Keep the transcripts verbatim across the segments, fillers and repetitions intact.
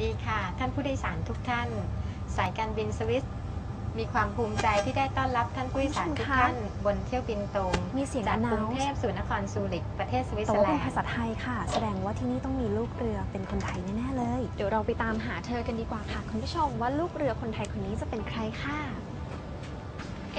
ดีค่ะท่านผู้โดยสารทุกท่านสายการบินสวิสมีความภูมิใจที่ได้ต้อนรับท่านผู้โดยสารทุกท่านบนเที่ยวบินตรงมีเสียงจากกรุงเทพสู่นครซูริกประเทศสวิตเซอร์แลนด์แต่ว่าเป็นภาษาไทยค่ะแสดงว่าที่นี่ต้องมีลูกเรือเป็นคนไทยแน่ๆเลยเดี๋ยวเราไปตามหาเธอกันดีกว่าค่ะคุณผู้ชมว่าลูกเรือคนไทยคนนี้จะเป็นใครค่ะเอ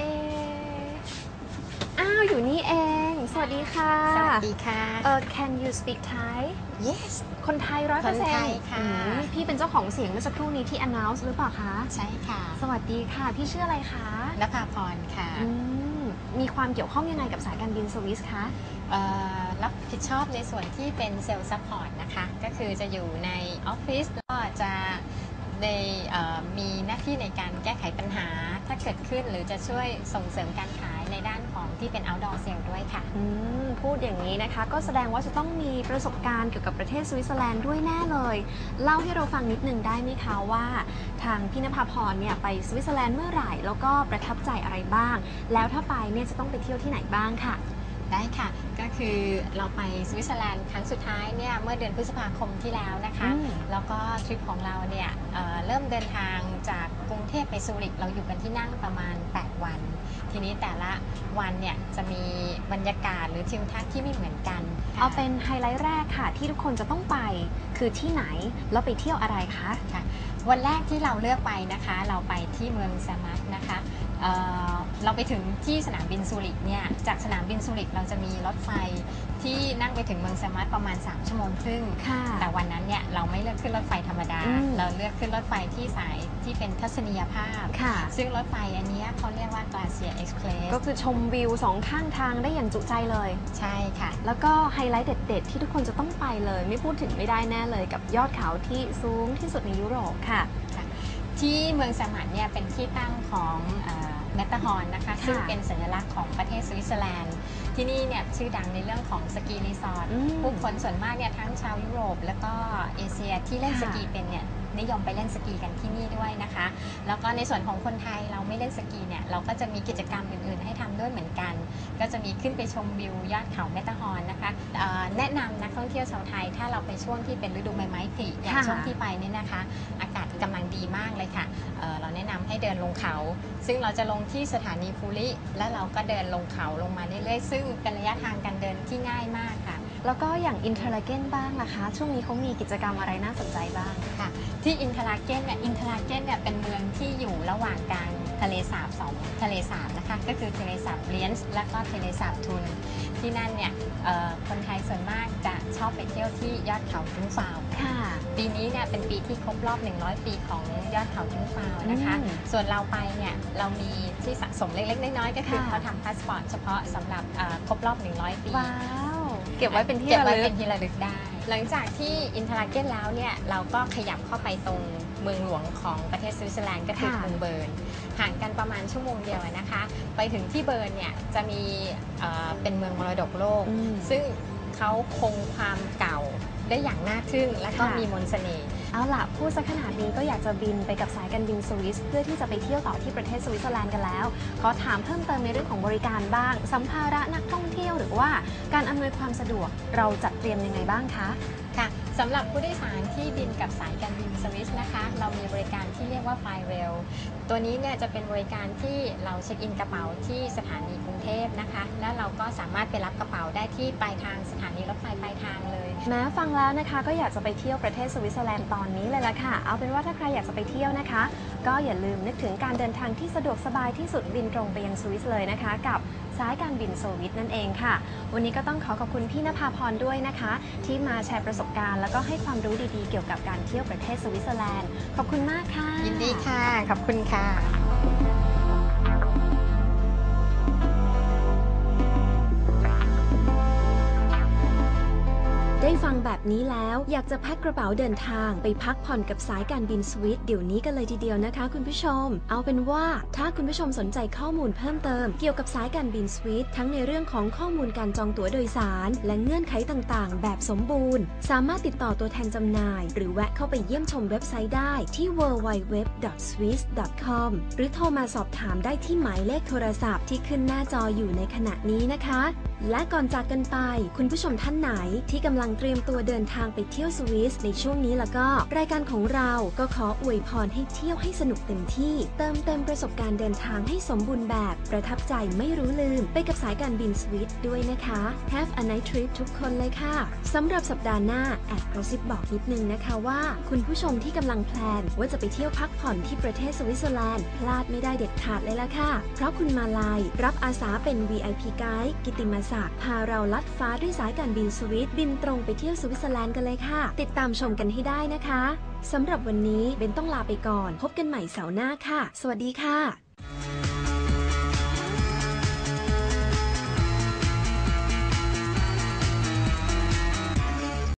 อ้าวอยู่นี่เองสวัสดีค่ะสวัสดีค่ะเออ Can you speak Thai Yes คนไทยร้อยเปอร์เซ็นต์คนไทยค่ะพี่เป็นเจ้าของเสียงเมื่อสักครู่นี้ที่ announce หรือเปล่าคะใช่ค่ะสวัสดีค่ะพี่ชื่ออะไรคะนภาพรค่ะมีความเกี่ยวข้องยังไงกับสายการบินสวิสคะรับผิดชอบในส่วนที่เป็นเซลล์ซัพพอร์ตนะคะก็คือจะอยู่ในออฟฟิศก็จะในมีหน้าที่ในการแก้ไขปัญหาถ้าเกิดขึ้นหรือจะช่วยส่งเสริมการขายในด้านของที่เป็น outdoor sale ด้วยค่ะพูดอย่างนี้นะคะก็แสดงว่าจะต้องมีประสบการณ์เกี่ยวกับประเทศสวิตเซอร์แลนด์ด้วยแน่เลยเล่าให้เราฟังนิดนึงได้ไหมคะว่าทางพี่ณภาพรเนี่ยไปสวิตเซอร์แลนด์เมื่อไหร่แล้วก็ประทับใจอะไรบ้างแล้วถ้าไปเนี่ยจะต้องไปเที่ยวที่ไหนบ้างค่ะได้ค่ะก็คือเราไปสวิตเซอร์แลนด์ครั้งสุดท้ายเนี่ยเมื่อเดือนพฤษภาคมที่แล้วนะคะแล้วก็ทริปของเราเนี่ย เ, เริ่มเดินทางจากกรุงเทพไปซูริกเราอยู่กันที่นั่งประมาณแปดวันทีนี้แต่ละวันเนี่ยจะมีบรรยากาศหรือทิวทัศน์ที่ไม่เหมือนกันเอาเป็นไฮไลท์แรกค่ะที่ทุกคนจะต้องไปคือที่ไหนแล้วไปเที่ยวอะไรคะค่ะวันแรกที่เราเลือกไปนะคะเราไปที่เมืองแซมัสนะคะเ, เราไปถึงที่สนามบินซูริกเนี่ยจากสนามบินซูริกเราจะมีรถไฟที่นั่งไปถึงเมืองแซมัสประมาณสามชั่วโมงครึ่งแต่วันนั้นเนี่ยเราไม่เลือกขึ้นรถไฟธรรมดาเราเลือกขึ้นรถไฟที่สายที่เป็นทัศนียภาพซึ่งรถไฟอันนี้เขาเรียกว่า Glacier Express ก็คือชมวิวสองข้างทางได้อย่างจุใจเลยใช่ค่ะแล้วก็ไฮไลท์เด็ดๆที่ทุกคนจะต้องไปเลยไม่พูดถึงไม่ได้แน่เลยกับยอดเขาที่สูงที่สุดในยุโรปค่ะที่เมืองแซมัสเนี่ยเป็นที่ตั้งของแมตเตอร์ฮอร์นนะคะซึ่งเป็นสัญลักษณ์ของประเทศสวิตเซอร์แลนด์ที่นี่เนี่ยชื่อดังในเรื่องของสกีรีสอร์ทผู้คนส่วนมากเนี่ยทั้งชาวยุโรปแล้วก็เอเชียที่เล่นสกีเป็นเนี่ยนิยมไปเล่นสกีกันที่นี่ด้วยนะคะแล้วก็ในส่วนของคนไทยเราไม่เล่นสกีเนี่ยเราก็จะมีกิจกรรมอื่นๆให้ทำด้วยเหมือนกันก็จะมีขึ้นไปชมวิวยอดเขาแมตเตอร์ฮอร์นนะคะแนะนำนักท่องเที่ยวชาวไทยถ้าเราไปช่วงที่เป็นฤดูใบไม้ผลิอย่างช่วงที่ไปเนี่ยนะคะอากาศกำลังดีมากเลยค่ะ เ, เราแนะนำให้เดินลงเขาซึ่งเราจะลงที่สถานีฟูริแล้วเราก็เดินลงเขาลงมาเรื่อยๆซึ่งเป็นระยะทางการเดินที่ง่ายมากค่ะแล้วก็อย่างอินเทอร์ลาเกนบ้างนะคะช่วงนี้เขามีกิจกรรมอะไรน่าสนใจบ้างค่ะที่อินเทอร์ลาเกนเนี่ยอินเทอร์ลาเกนเนี่ยเป็นเมืองที่อยู่ระหว่างกลางทะเลสาบสองทะเลสาบนะคะก็คือทะเลสาบเลียนส์และก็ทะเลสาบทุนที่นั่นเนี่ยคนไทยส่วนมากจะชอบไปเที่ยวที่ยอดเขาจุ้งฟาวค่ะปีนี้เนี่ยเป็นปีที่ครบรอบหนึ่งร้อยปีของยอดเขาจุ้งฟาวนะคะส่วนเราไปเนี่ยเรามีที่สะสมเล็กๆน้อยๆก็คือเขาทำพาสปอร์ตเฉพาะสำหรับครบรอบหนึ่งร้อยปีว้าวเก็บไว้เป็นที่ระลึกเก็บไว้เป็นที่ระลึกได้หลังจากที่อินเทอร์ลาเกนแล้วเนี่ยเราก็ขยับเข้าไปตรงเมืองหลวงของประเทศสวิตเซอร์แลนด์ก็คือกรุงเบิร์นห่างกันประมาณชั่วโมงเดียวนะคะไปถึงที่เบิร์นเนี่ยจะมีเป็นเมืองมรดกโลกซึ่งเขาคงความเก่าได้อย่างน่าทึ่งและก็มีมนต์เสน่ห์เอาล่ะพูดซะขนาดนี้ก็อยากจะบินไปกับสายการบินสวิสเพื่อที่จะไปเที่ยวต่อที่ประเทศสวิตเซอร์แลนด์กันแล้วขอถามเพิ่มเติมในเรื่องของบริการบ้างสัมภาระนักท่องเที่ยวหรือว่าการอำนวยความสะดวกเราจัดเตรียมยังไงบ้างคะค่ะสำหรับผู้โดยสารที่บินกับสายการบินสวิสนะคะเรามีบริการที่เรียกว่า Fly Rail ตัวนี้เนี่ยจะเป็นบริการที่เราเช็คอินกระเป๋าที่สถานีกรุงเทพนะคะแล้วเราก็สามารถไปรับกระเป๋าได้ที่ปลายทางสถานีรถไฟปลายทางเลยแม้ฟังแล้วนะคะก็อยากจะไปเที่ยวประเทศสวิตเซอร์แลนด์ตอนนี้เลยละค่ะเอาเป็นว่าถ้าใครอยากจะไปเที่ยวนะคะก็อย่าลืมนึกถึงการเดินทางที่สะดวกสบายที่สุดบินตรงไปยังสวิสเลยนะคะกับสายการบินสวิสนั่นเองค่ะวันนี้ก็ต้องขอขอบคุณพี่ณภาพรด้วยนะคะที่มาแชร์ประสบการณ์แล้วก็ให้ความรู้ดีๆเกี่ยวกับการเที่ยวประเทศสวิตเซอร์แลนด์ขอบคุณมากค่ะยินดีค่ะขอบคุณค่ะได้ฟังแบบนี้แล้วอยากจะแพ็คกระเป๋าเดินทางไปพักผ่อนกับสายการบินสวิสเดี๋ยวนี้กันเลยทีเดียวนะคะคุณผู้ชมเอาเป็นว่าถ้าคุณผู้ชมสนใจข้อมูลเพิ่มเติมเกี่ยวกับสายการบินสวิสทั้งในเรื่องของข้อมูลการจองตั๋วโดยสารและเงื่อนไขต่างๆแบบสมบูรณ์สามารถติดต่อตัวแทนจำหน่ายหรือแวะเข้าไปเยี่ยมชมเว็บไซต์ได้ที่ ดับเบิลยู ดับเบิลยู ดับเบิลยู ดอท สวิส ดอท คอม หรือโทรมาสอบถามได้ที่หมายเลขโทรศัพท์ที่ขึ้นหน้าจออยู่ในขณะนี้นะคะและก่อนจากกันไปคุณผู้ชมท่านไหนที่กำลังเตรียมตัวตัวเดินทางไปเที่ยวสวิสในช่วงนี้แล้วก็รายการของเราก็ขออวยพรให้เที่ยวให้สนุกเต็มที่เติมเต็มประสบการณ์เดินทางให้สมบูรณ์แบบประทับใจไม่รู้ลืมไปกับสายการบินสวิสด้วยนะคะ Have a nice trip ทุกคนเลยค่ะสำหรับสัปดาห์หน้าแอบกระซิบบอกนิดนึงนะคะว่าคุณผู้ชมที่กำลังแพลนว่าจะไปเที่ยวพักผ่อนที่ประเทศสวิตเซอร์แลนด์พลาดไม่ได้เด็ดขาดเลยละค่ะเพราะคุณมาลายรับอาสาเป็น วี ไอ พี ไกด์กิตติมศักดิ์พาเราลัดฟ้าด้วยสายการบินสวิสบินตรงไปเที่ยวสวิตเซอร์แลนด์กันเลยค่ะติดตามชมกันให้ได้นะคะสำหรับวันนี้เบนต้องลาไปก่อนพบกันใหม่เสาร์หน้าค่ะสวัสดีค่ะ